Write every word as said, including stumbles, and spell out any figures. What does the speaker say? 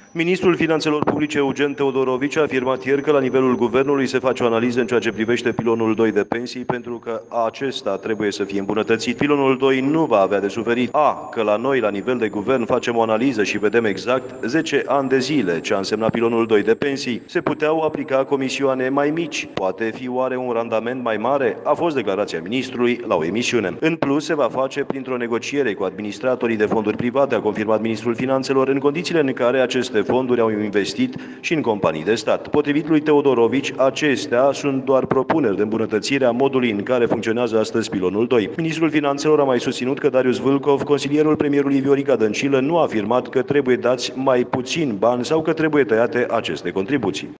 Ministrul Finanțelor Publice, Eugen Teodorovici, a afirmat ieri că la nivelul guvernului se face o analiză în ceea ce privește pilonul doi de pensii, pentru că acesta trebuie să fie îmbunătățit. Pilonul doi nu va avea de suferit. A, că la noi, la nivel de guvern, facem o analiză și vedem exact zece ani de zile ce a însemnat pilonul doi de pensii. Se puteau aplica comisioane mai mici. Poate fi oare un randament mai mare? A fost declarația ministrului la o emisiune. În plus, se va face printr-o negociere cu administratorii de fonduri private, a confirmat ministrul Finanțelor, în condițiile în care aceste fonduri au investit și în companii de stat. Potrivit lui Teodorovici, acestea sunt doar propuneri de îmbunătățire a modului în care funcționează astăzi pilonul doi. Ministrul Finanțelor a mai susținut că Darius Vâlcov, consilierul premierului Viorica Dăncilă, nu a afirmat că trebuie dați mai puțin bani sau că trebuie tăiate aceste contribuții.